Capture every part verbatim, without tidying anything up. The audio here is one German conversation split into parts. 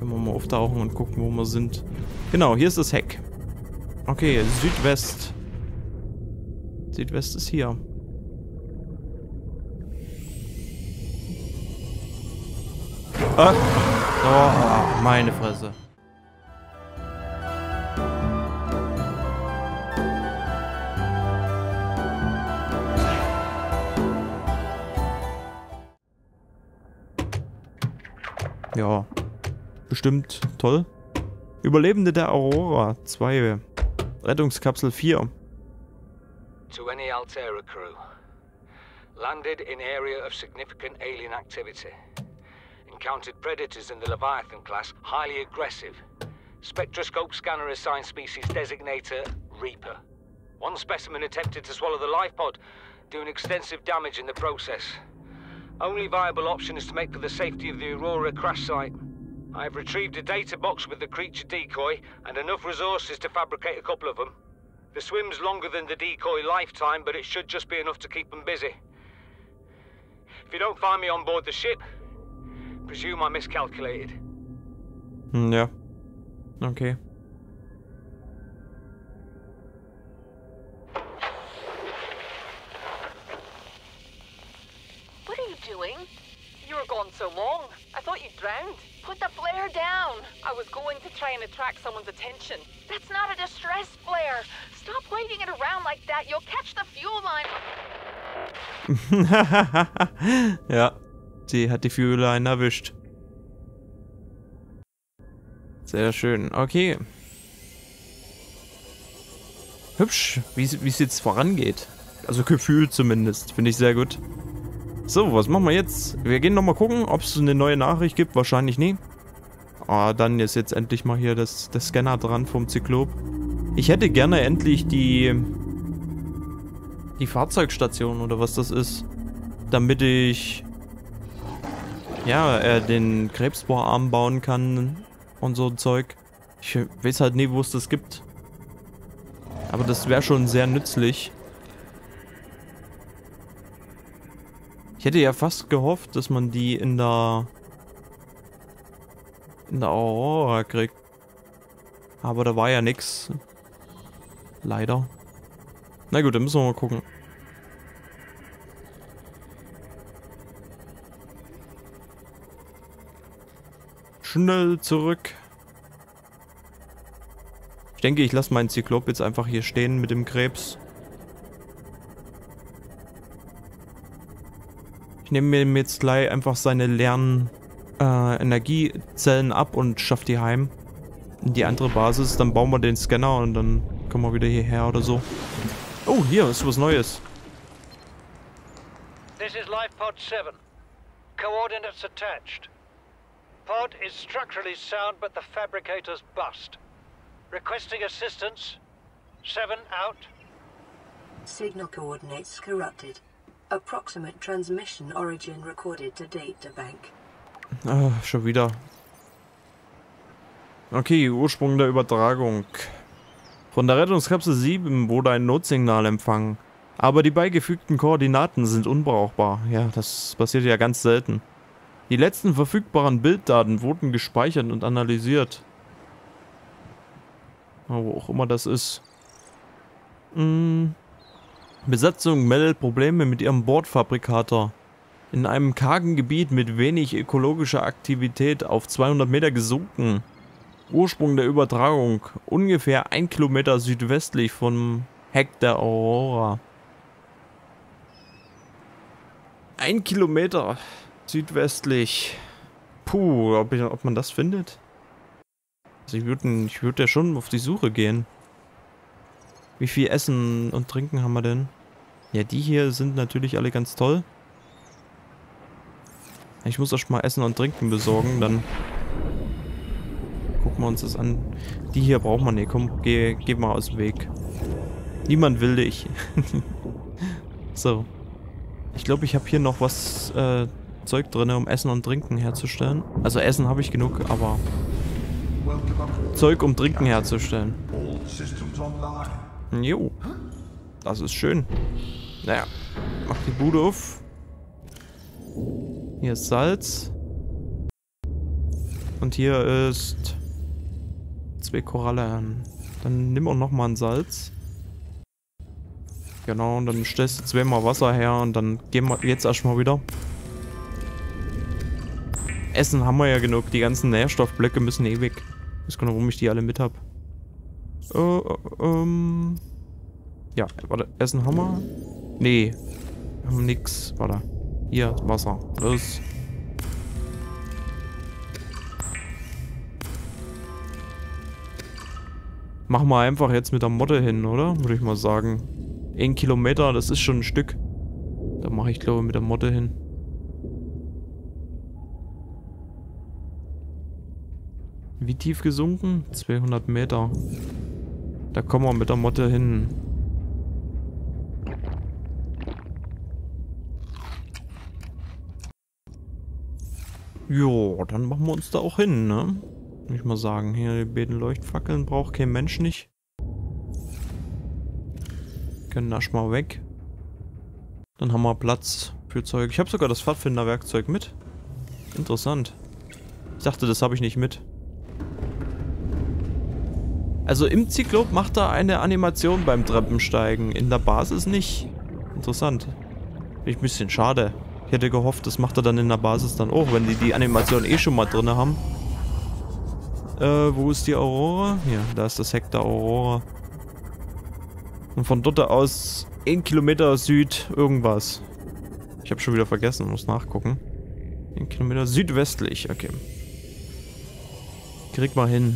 Können wir mal auftauchen und gucken, wo wir sind. Genau, hier ist das Heck. Okay, Südwest. Südwest ist hier. Ah. Oh, meine Fresse. Ja, bestimmt toll. Überlebende der Aurora zwei. Rettungskapsel vier. To any Altera crew. Landed in area of significant alien activity. Encountered predators in the Leviathan class, highly aggressive. Spectroscope scanner assigned species designator Reaper. One specimen attempted to swallow the life pod, doing extensive damage in the process. Only viable option is to make for the safety of the Aurora crash site. I have retrieved a data box with the creature decoy and enough resources to fabricate a couple of them. The swim's longer than the decoy lifetime, but it should just be enough to keep them busy. If you don't find me on board the ship, presume I miscalculated. Ja. Okay. What are you doing? You were gone so long. I thought you drowned. Put the flare down. I was going to try and attract someone's attention. That's not a distress flare. Stop waving it around like that. You'll catch the fuel line. Ja, sie hat die Fuel Line erwischt. Sehr schön. Okay. Hübsch, wie es jetzt vorangeht. Also gefühlt zumindest. Finde ich sehr gut. So, was machen wir jetzt? Wir gehen nochmal gucken, ob es eine neue Nachricht gibt. Wahrscheinlich nie. Ah, dann ist jetzt endlich mal hier das, der Scanner dran vom Zyklop. Ich hätte gerne endlich die... die Fahrzeugstation oder was das ist. Damit ich... ja, äh, den Krebsbohrarm bauen kann und so ein Zeug. Ich weiß halt nie, wo es das gibt. Aber das wäre schon sehr nützlich. Ich hätte ja fast gehofft, dass man die in der in der Aurora kriegt. Aber da war ja nix. Leider. Na gut, dann müssen wir mal gucken. Schnell zurück. Ich denke, ich lasse meinen Zyklop jetzt einfach hier stehen mit dem Krebs. Ich nehme mir jetzt gleich einfach seine leeren äh, Energiezellen ab und schaffe die heim in die andere Basis. Dann bauen wir den Scanner und dann kommen wir wieder hierher oder so. Oh, hier ist was Neues. This is Life Pod seven. Coordinates attached. Pod is structurally sound, but the fabricators bust. Requesting assistance. Seven out. Signal coordinates corrupted. Approximate transmission origin recorded to databank. Ah, schon wieder. Okay, Ursprung der Übertragung. Von der Rettungskapsel sieben wurde ein Notsignal empfangen. Aber die beigefügten Koordinaten sind unbrauchbar. Ja, das passiert ja ganz selten. Die letzten verfügbaren Bilddaten wurden gespeichert und analysiert. Wo auch immer das ist. Hm. Besatzung meldet Probleme mit ihrem Bordfabrikator. In einem kargen Gebiet mit wenig ökologischer Aktivität auf zweihundert Meter gesunken. Ursprung der Übertragung. Ungefähr ein Kilometer südwestlich vom Heck der Aurora. Ein Kilometer südwestlich. Puh, ob, ich, ob man das findet? Also ich würde ich würd ja schon auf die Suche gehen. Wie viel Essen und Trinken haben wir denn? Ja, die hier sind natürlich alle ganz toll. Ich muss erst mal Essen und Trinken besorgen, dann gucken wir uns das an. Die hier braucht man nicht. Komm, geh, geh mal aus dem Weg. Niemand will dich. So. Ich glaube, ich habe hier noch was äh, Zeug drin, um Essen und Trinken herzustellen. Also Essen habe ich genug, aber Zeug, um Trinken herzustellen. Jo. Das ist schön. Naja. Mach die Bude auf. Hier ist Salz. Und hier ist zwei Korallen. Dann nimm auch nochmal ein Salz. Genau, und dann stellst du zweimal Wasser her und dann gehen wir jetzt erstmal wieder. Essen haben wir ja genug. Die ganzen Nährstoffblöcke müssen eh weg. Ich weiß gar nicht, warum ich die alle mit habe. Äh, äh, ähm. Ja, warte. Essen haben wir? Nee. Wir haben nix. Warte. Hier, Wasser. Los. Machen wir einfach jetzt mit der Motte hin, oder? Würde ich mal sagen. Ein Kilometer, das ist schon ein Stück. Da mache ich, glaube ich, mit der Motte hin. Wie tief gesunken? zweihundert Meter. Da kommen wir mit der Motte hin. Jo, dann machen wir uns da auch hin, ne? Würde ich mal sagen. Hier, die beiden Leuchtfackeln braucht kein Mensch nicht. Können erstmal weg. Dann haben wir Platz für Zeug. Ich habe sogar das Pfadfinderwerkzeug mit. Interessant. Ich dachte, das habe ich nicht mit. Also im Zyklop macht er eine Animation beim Treppensteigen. In der Basis nicht. Interessant. Finde ich ein bisschen schade. Ich hätte gehofft, das macht er dann in der Basis dann auch, wenn die die Animation eh schon mal drin haben. Äh, wo ist die Aurora? Hier, da ist das Heck der Aurora. Und von dort aus ein Kilometer Süd irgendwas. Ich habe schon wieder vergessen, muss nachgucken. Ein Kilometer südwestlich, okay. Krieg mal hin.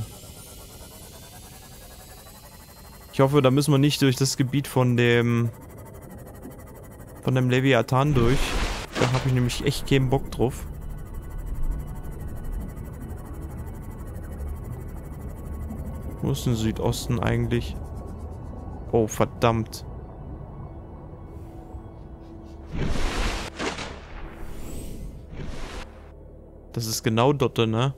Ich hoffe, da müssen wir nicht durch das Gebiet von dem von dem Leviathan durch. Da habe ich nämlich echt keinen Bock drauf. Wo ist denn Südosten eigentlich? Oh, verdammt. Das ist genau dort, ne?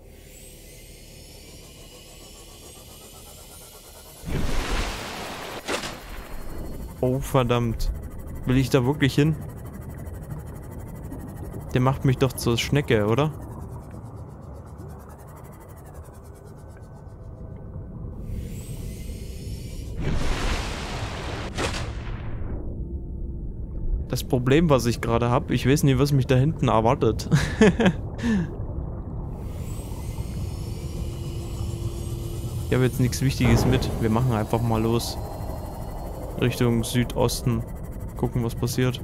Oh, verdammt. Will ich da wirklich hin? Der macht mich doch zur Schnecke, oder? Das Problem, was ich gerade habe, ich weiß nicht, was mich da hinten erwartet. Ich habe jetzt nichts Wichtiges mit. Wir machen einfach mal los. Richtung Südosten. Gucken, was passiert.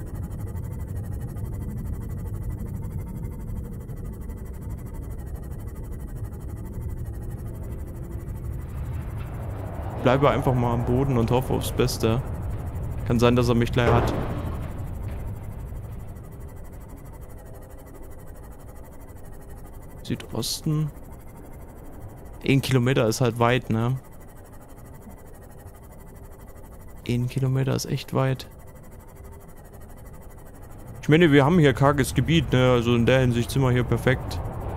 Bleibe einfach mal am Boden und hoffe aufs Beste. Kann sein, dass er mich gleich hat. Südosten. Ein Kilometer ist halt weit, ne? Ein Kilometer ist echt weit. Ich meine, wir haben hier karges Gebiet, ne? Also in der Hinsicht sind wir hier perfekt.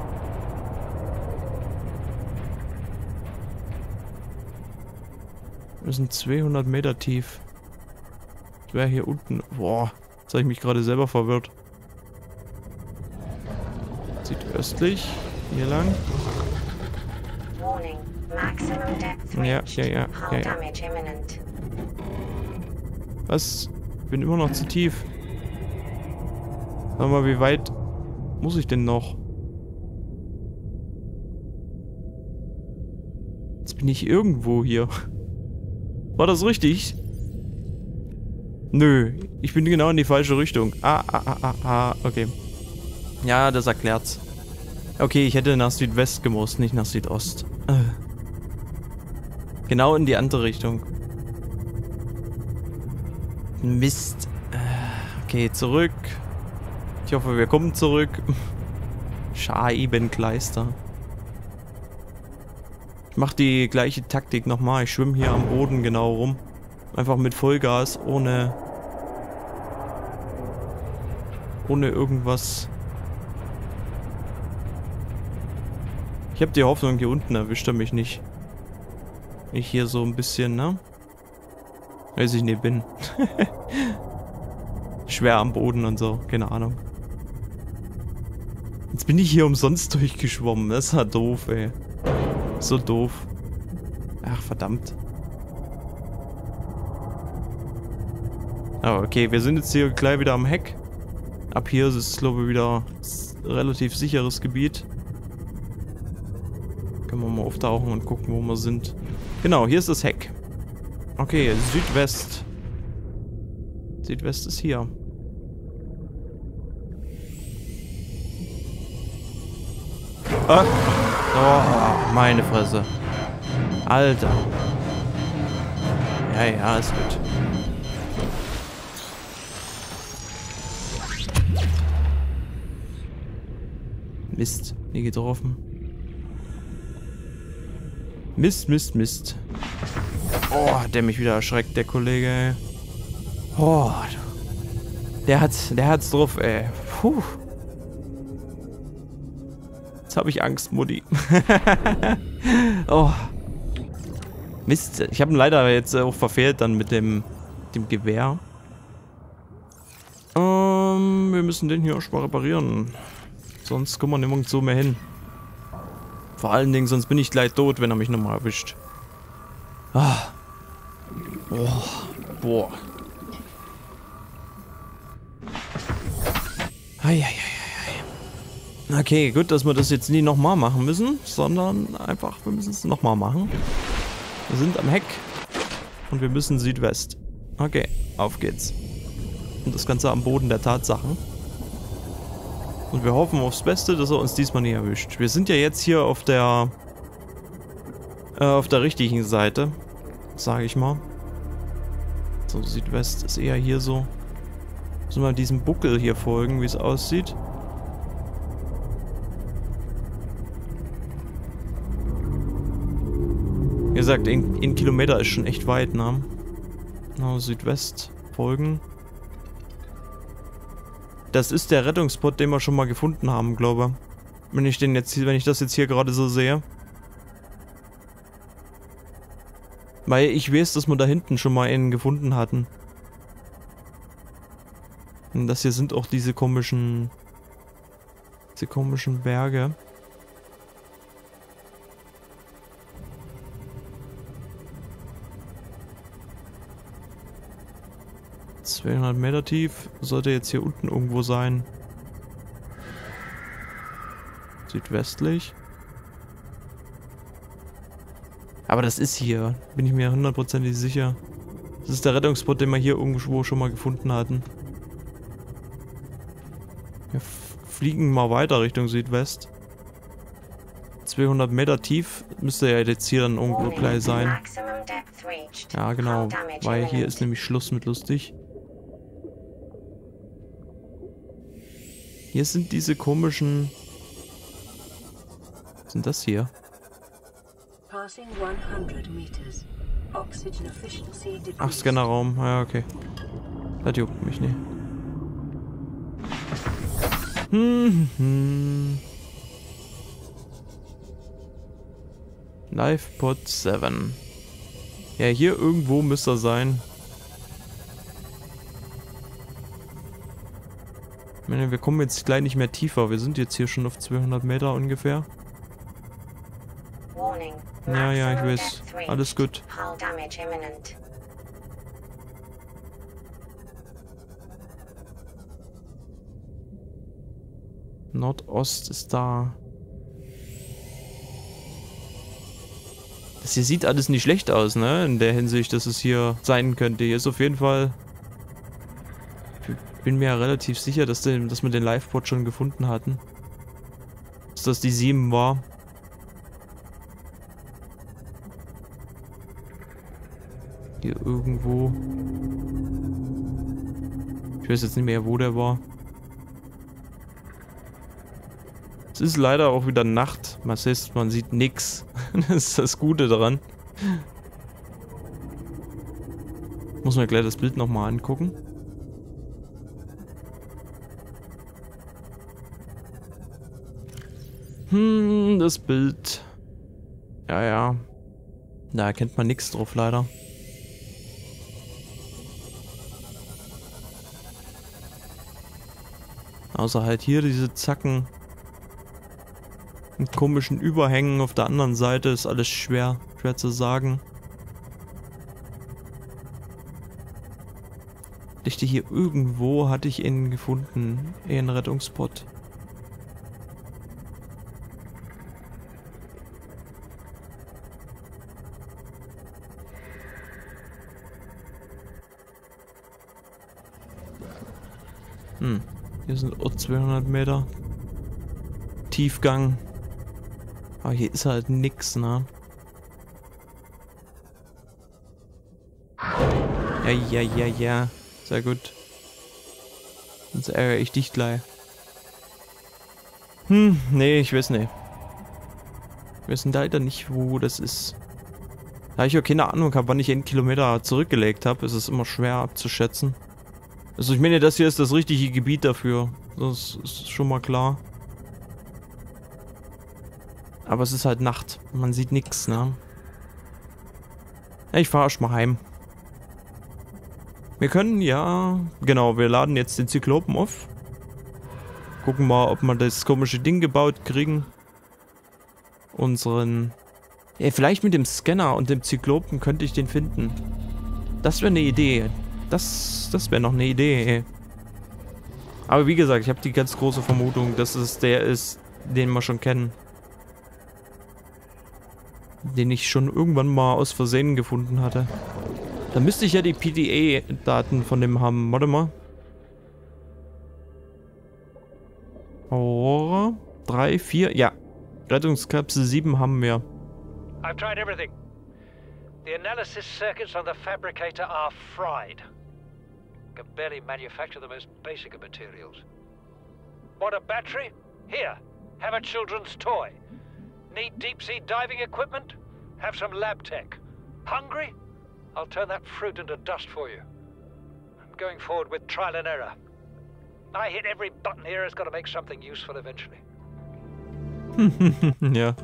Wir sind zweihundert Meter tief. Ich wäre hier unten. Boah, jetzt habe ich mich gerade selber verwirrt. Südöstlich. Hier lang. Ja, ja, ja, ja, ja. Was? Ich bin immer noch zu tief. Sag mal, wie weit muss ich denn noch? Jetzt bin ich irgendwo hier. War das richtig? Nö, ich bin genau in die falsche Richtung. Ah, ah, ah, ah, ah, okay. Ja, das erklärt's. Okay, ich hätte nach Südwest gemusst, nicht nach Südost. Äh. Genau in die andere Richtung. Mist. Okay, zurück. Ich hoffe, wir kommen zurück. Scheibenkleister. Ich mache die gleiche Taktik nochmal. Ich schwimme hier am Boden genau rum. Einfach mit Vollgas, ohne... Ohne irgendwas... Ich habe die Hoffnung, hier unten erwischt er mich nicht. Ich hier so ein bisschen, ne? Weiß ich nicht, bin. Schwer am Boden und so, keine Ahnung. Jetzt bin ich hier umsonst durchgeschwommen. Das ist ja doof, ey. So doof. Ach, verdammt. Aber okay, wir sind jetzt hier gleich wieder am Heck. Ab hier ist es, glaube ich, wieder relativ sicheres Gebiet. Können wir mal auftauchen und gucken, wo wir sind. Genau, hier ist das Heck. Okay, Südwest. Südwest ist hier. Ah. Oh, meine Fresse. Alter. Ja, ja, ist gut. Mist, nie getroffen. Mist, Mist, Mist. Oh, hat der mich wieder erschreckt, der Kollege, ey. Oh, der hat's, der hat's drauf, ey. Puh. Jetzt habe ich Angst, Mutti. Oh. Mist, ich habe ihn leider jetzt auch verfehlt dann mit dem, dem Gewehr. Ähm, wir müssen den hier erstmal reparieren. Sonst kommen wir nirgends so mehr hin. Vor allen Dingen, sonst bin ich gleich tot, wenn er mich nochmal erwischt. Ah. Oh. Boah. Eieieiei. Okay, gut, dass wir das jetzt nie nochmal machen müssen, sondern einfach, wir müssen es nochmal machen. Wir sind am Heck und wir müssen Südwest. Okay, auf geht's. Und das Ganze am Boden der Tatsachen. Und wir hoffen aufs Beste, dass er uns diesmal nie erwischt. Wir sind ja jetzt hier auf der äh, auf der richtigen Seite, sage ich mal. So, Südwest ist eher hier so. Müssen wir diesem Buckel hier folgen, wie es aussieht. Wie gesagt, ein, ein Kilometer ist schon echt weit, ne? Na, Südwest folgen. Das ist der Rettungsspot, den wir schon mal gefunden haben, glaube ich. Wenn ich den jetzt, wenn ich das jetzt hier gerade so sehe. Weil ich weiß, dass wir da hinten schon mal einen gefunden hatten. Und das hier sind auch diese komischen, diese komischen Berge. zweihundert Meter tief. Sollte jetzt hier unten irgendwo sein. Südwestlich. Aber das ist hier. Bin ich mir hundertprozentig sicher. Das ist der Rettungsspot, den wir hier irgendwo schon mal gefunden hatten. Wir fliegen mal weiter Richtung Südwest. zweihundert Meter tief müsste ja jetzt hier dann irgendwo gleich sein. Ja, genau. Weil hier ist nämlich Schluss mit lustig. Hier sind diese komischen... Was sind das hier? Ach, Scannerraum. Ja, okay. Das juckt mich nicht. Hm, hm. Livepod sieben. Ja, hier irgendwo müsste er sein. Ich meine, wir kommen jetzt gleich nicht mehr tiefer. Wir sind jetzt hier schon auf zweihundert Meter ungefähr. Ja, ja, ich weiß. Alles gut. Nordost ist da. Das hier sieht alles nicht schlecht aus, ne? In der Hinsicht, dass es hier sein könnte. Hier ist auf jeden Fall... Ich bin mir ja relativ sicher, dass, den, dass wir den Livepod schon gefunden hatten. Dass das die sieben war. Hier irgendwo. Ich weiß jetzt nicht mehr, wo der war. Es ist leider auch wieder Nacht. Das heißt, man sieht nichts. Das ist das Gute daran. Muss man gleich das Bild nochmal angucken. Hm, das Bild. Ja, ja. Da erkennt man nichts drauf, leider. Außer halt hier diese Zacken. Mit komischen Überhängen auf der anderen Seite ist alles schwer, schwer zu sagen. Ich dachte, hier irgendwo hatte ich ihn gefunden. Einen Rettungsspot. Hm, hier sind auch zweihundert Meter Tiefgang. Aber hier ist halt nix, ne? Ja, ja, ja, ja. Sehr gut. Sonst ärgere ich dich gleich. Hm, nee, ich weiß nicht. Wir wissen leider nicht, wo das ist. Da ich auch keine Ahnung habe, wann ich einen Kilometer zurückgelegt habe, ist es immer schwer abzuschätzen. Also ich meine, das hier ist das richtige Gebiet dafür. Das ist schon mal klar. Aber es ist halt Nacht. Man sieht nichts, ne? Ja, ich fahre erst mal heim. Wir können, ja... Genau, wir laden jetzt den Zyklopen auf. Gucken mal, ob wir das komische Ding gebaut kriegen. Unseren... Ja, vielleicht mit dem Scanner und dem Zyklopen könnte ich den finden. Das wäre eine Idee. Das, das wäre noch eine Idee. Aber wie gesagt, ich habe die ganz große Vermutung, dass es der ist, den wir schon kennen. Den ich schon irgendwann mal aus Versehen gefunden hatte. Da müsste ich ja die P D A-Daten von dem haben. Warte mal. Aurora. drei, vier. Ja. Rettungskapsel sieben haben wir. I've tried everything. The analysis circuits on the fabricator are fried. Can barely manufacture the most basic of materials. Want a battery? Here. Have a children's toy. Need deep-sea diving equipment? Have some lab tech. Hungry? I'll turn that fruit into dust for you. I'm going forward with trial and error. I hit every button here has got to make something useful eventually. Ja.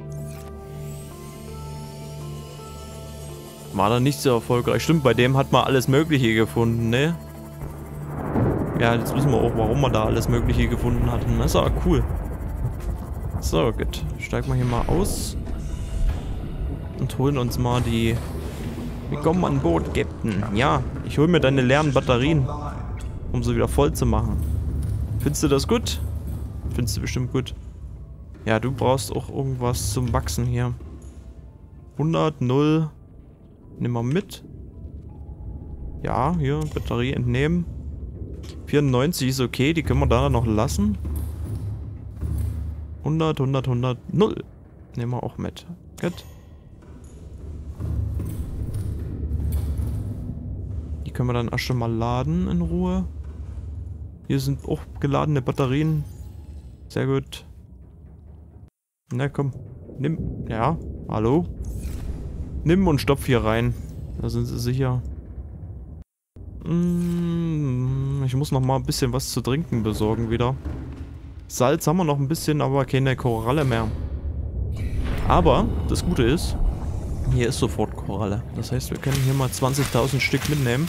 War da nicht so erfolgreich. Stimmt, bei dem hat man alles Mögliche gefunden, ne? Ja, jetzt wissen wir auch, warum man da alles Mögliche gefunden hat. Das ist aber cool. So, gut. Steigen wir hier mal aus. Und holen uns mal die... Willkommen an Bord, Captain. Ja, ich hole mir deine leeren Batterien, um sie wieder voll zu machen. Findest du das gut? Findest du bestimmt gut. Ja, du brauchst auch irgendwas zum Wachsen hier. hundert, null. Nimm mal mit. Ja, hier, Batterie entnehmen. vierundneunzig ist okay, die können wir da noch lassen. hundert, hundert, hundert, null. Nehmen wir auch mit. Gut. Die können wir dann erst schon mal laden in Ruhe. Hier sind auch geladene Batterien. Sehr gut. Na komm, nimm. Ja, hallo. Nimm und stopf hier rein. Da sind sie sicher. Mm, ich muss noch mal ein bisschen was zu trinken besorgen wieder. Salz haben wir noch ein bisschen, aber keine Koralle mehr. Aber das Gute ist, hier ist sofort Koralle. Das heißt, wir können hier mal zwanzigtausend Stück mitnehmen.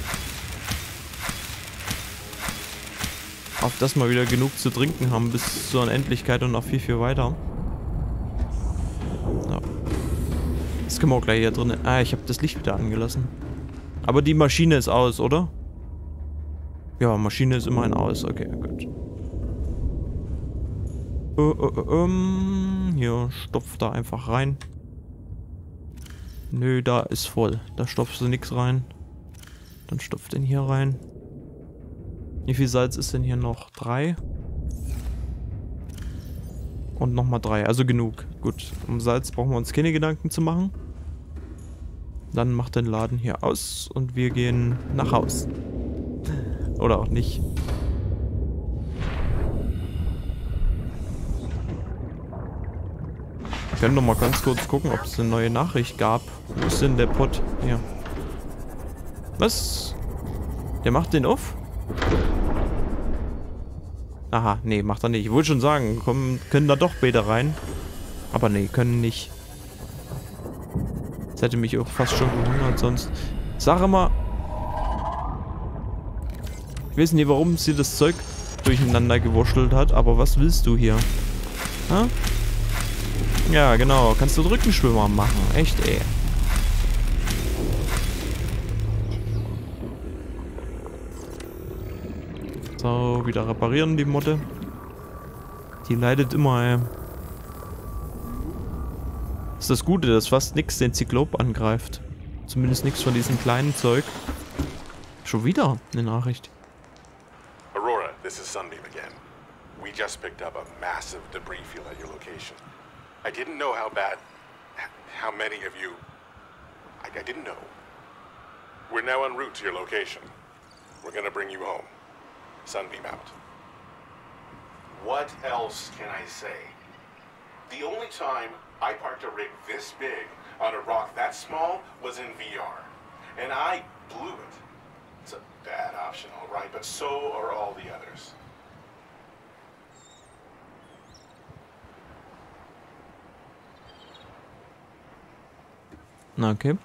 Auf das wir wieder genug zu trinken haben bis zur Unendlichkeit und noch viel, viel weiter. Ja. Das können wir auch gleich hier drin. Ah, ich habe das Licht wieder angelassen. Aber die Maschine ist aus, oder? Ja, Maschine ist immerhin aus. Okay, gut. Uh, uh, uh, um, hier, stopf da einfach rein. Nö, da ist voll. Da stopfst du nichts rein. Dann stopf den hier rein. Wie viel Salz ist denn hier noch? Drei. Und nochmal drei. Also genug. Gut. Um Salz brauchen wir uns keine Gedanken zu machen. Dann macht den Laden hier aus und wir gehen nach Haus. Oder auch nicht. Wir können noch mal ganz kurz gucken, ob es eine neue Nachricht gab. Wo ist denn der Pott? Hier. Was? Der macht den auf? Aha, nee, macht er nicht. Ich wollte schon sagen, kommen, können da doch Bäder rein. Aber nee, können nicht. Das hätte mich auch fast schon gewundert sonst. Sag mal. Ich weiß nicht, warum sie das Zeug durcheinander gewurschtelt hat, aber was willst du hier? Ha? Ja, genau. Kannst du Rückenschwimmer machen. Echt, ey. So, wieder reparieren die Motte. Die leidet immer, ey. Das ist das Gute, dass fast nichts den Zyklop angreift. Zumindest nichts von diesem kleinen Zeug. Schon wieder eine Nachricht. Aurora, this is Sunbeam again. We just picked up a massive debris field at your location. I didn't know how bad, how many of you, I, I didn't know. We're now en route to your location. We're gonna bring you home. Sunbeam out. What else can I say? The only time I parked a rig this big on a rock that small was in V R. And I blew it. It's a bad option, all right, but so are all the others. Na, okay.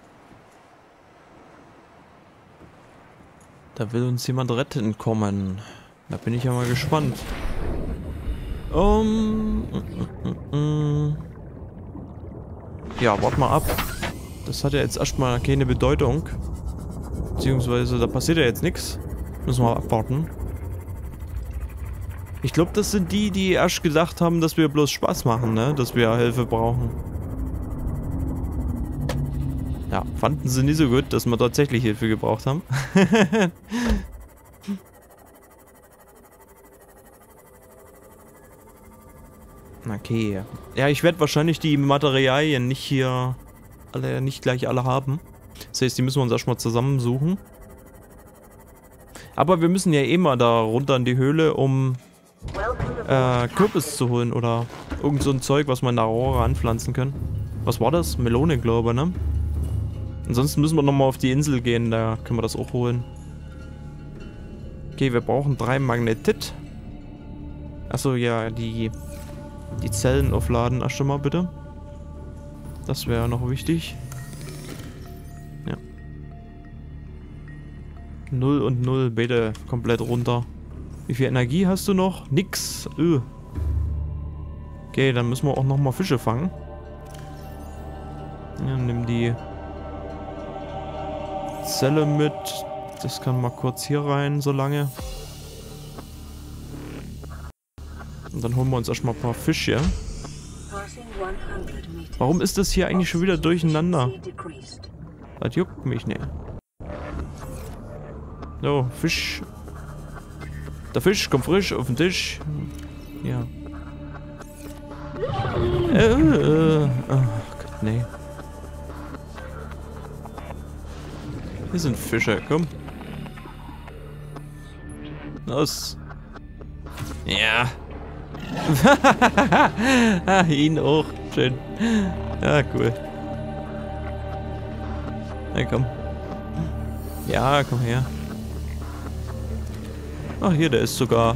Da will uns jemand retten kommen. Da bin ich ja mal gespannt. Um, mm, mm, mm. Ja, warte mal ab. Das hat ja jetzt erstmal keine Bedeutung. Beziehungsweise, da passiert ja jetzt nichts. Müssen wir abwarten. Ich glaube, das sind die, die erst gedacht haben, dass wir bloß Spaß machen, ne? Dass wir Hilfe brauchen. Ja, fanden sie nie so gut, dass wir tatsächlich Hilfe gebraucht haben. Okay. Ja, ich werde wahrscheinlich die Materialien nicht hier alle, nicht gleich alle haben. Das heißt, die müssen wir uns erstmal zusammensuchen. Aber wir müssen ja eh mal da runter in die Höhle, um äh, Kürbis zu holen oder irgend so ein Zeug, was wir in der Aurora anpflanzen können. Was war das? Melone, glaube ich, ne? Ansonsten müssen wir nochmal auf die Insel gehen, da können wir das auch holen. Okay, wir brauchen drei Magnetit. Achso, ja, die, die Zellen aufladen erst mal bitte. Das wäre noch wichtig. Ja. null und null, bitte komplett runter. Wie viel Energie hast du noch? Nix. Öh. Okay, dann müssen wir auch nochmal Fische fangen. Ja, nimm die Zelle mit. Das kann mal kurz hier rein, so lange. Und dann holen wir uns erstmal ein paar Fische. Warum ist das hier eigentlich schon wieder durcheinander? Das juckt mich nicht. So, Fisch. Der Fisch kommt frisch auf den Tisch. Ja. Äh, äh, oh Gott, nee. Hier sind Fische, komm. Los. Ja. Ah, ihn auch. Schön. Ja, cool. Na komm. Ja, komm her. Ach, hier, der ist sogar...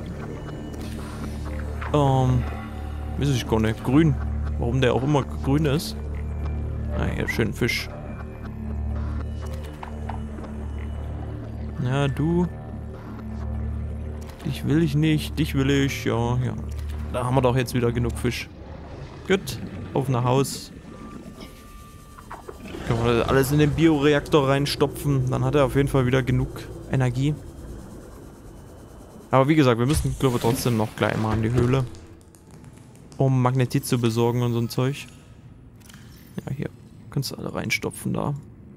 Ähm... weiß ich gar nicht. Grün. Warum der auch immer grün ist. Ah, hier, schön Fisch. Ja, du. Dich will ich nicht. Dich will ich. Ja, ja. Da haben wir doch jetzt wieder genug Fisch. Gut. Auf nach Haus. Können wir das alles in den Bioreaktor reinstopfen. Dann hat er auf jeden Fall wieder genug Energie. Aber wie gesagt, wir müssen, glaube ich, trotzdem noch gleich mal in die Höhle. Um Magnetit zu besorgen und so ein Zeug. Ja, hier. Kannst du alle reinstopfen da.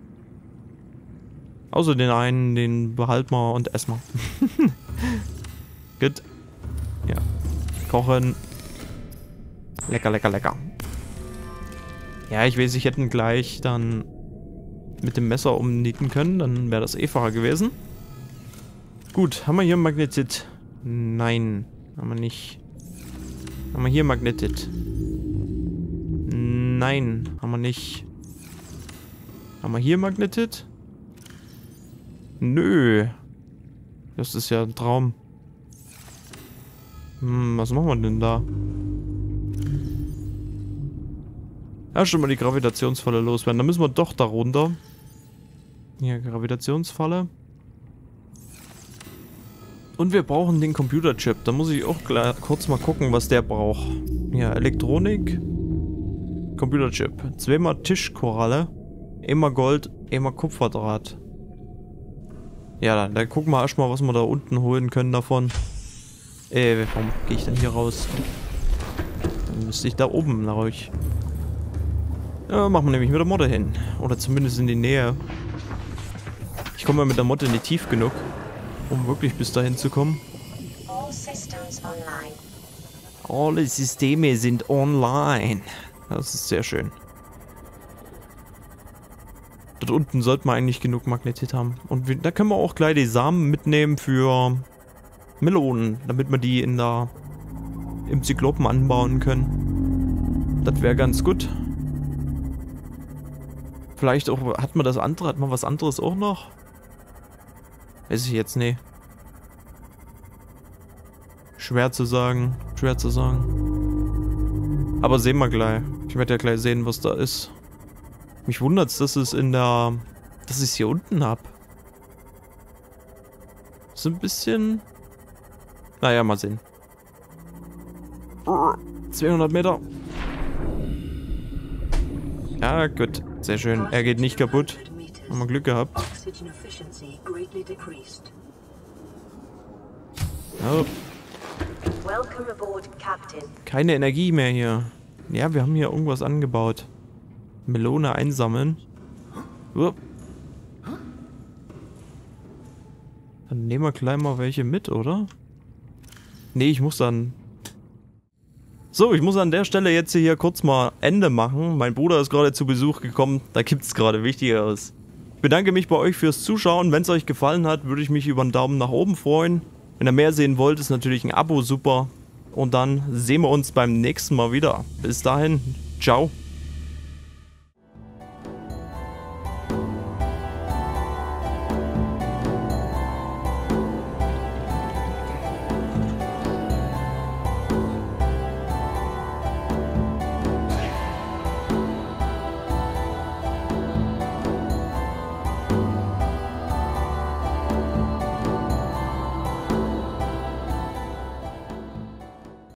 Außer den einen, den behalten wir und essen wir. Gut. Ja. Kochen. Lecker, lecker, lecker. Ja, ich weiß, ich hätte ihn gleich dann mit dem Messer umnieten können. Dann wäre das einfacher gewesen. Gut, haben wir hier Magnetit? Nein, haben wir nicht. Haben wir hier Magnetit? Nein, haben wir nicht. Haben wir hier Magnetit? Nö. Das ist ja ein Traum. Hm, was machen wir denn da? Ja, schon mal die Gravitationsfalle loswerden. Dann müssen wir doch da runter. Hier, Gravitationsfalle. Und wir brauchen den Computerchip. Da muss ich auch gleich kurz mal gucken, was der braucht. Ja, Elektronik. Computerchip. Zweimal Tischkoralle. Einmal Gold, einmal Kupferdraht. Ja, dann, dann gucken wir erstmal, was wir da unten holen können davon. Äh, warum gehe ich denn hier raus? Dann müsste ich da oben nach euch. Ja, machen wir nämlich mit der Motte hin. Oder zumindest in die Nähe. Ich komme mal mit der Motte nicht tief genug, um wirklich bis dahin zu kommen. All systems online. Alle Systeme sind online. Das ist sehr schön. Dort unten sollte man eigentlich genug Magnetit haben. Und wir, da können wir auch gleich die Samen mitnehmen für Melonen, damit wir die in der im Zyklopen anbauen können. Das wäre ganz gut. Vielleicht auch, hat man das andere, hat man was anderes auch noch? Weiß ich jetzt, nee. Schwer zu sagen, schwer zu sagen. Aber sehen wir gleich. Ich werde ja gleich sehen, was da ist. Mich wundert's, dass es in der... dass ich es hier unten hab. So ein bisschen... Naja, mal sehen. zweihundert Meter. Ja, gut. Sehr schön. Er geht nicht kaputt. Haben wir Glück gehabt. Oh. Keine Energie mehr hier. Ja, wir haben hier irgendwas angebaut. Melone einsammeln. Oh. Dann nehmen wir gleich mal welche mit, oder? Nee, ich muss dann... So, ich muss an der Stelle jetzt hier kurz mal Ende machen. Mein Bruder ist gerade zu Besuch gekommen. Da gibt es gerade Wichtigeres. Ich bedanke mich bei euch fürs Zuschauen. Wenn es euch gefallen hat, würde ich mich über einen Daumen nach oben freuen. Wenn ihr mehr sehen wollt, ist natürlich ein Abo super. Und dann sehen wir uns beim nächsten Mal wieder. Bis dahin, ciao.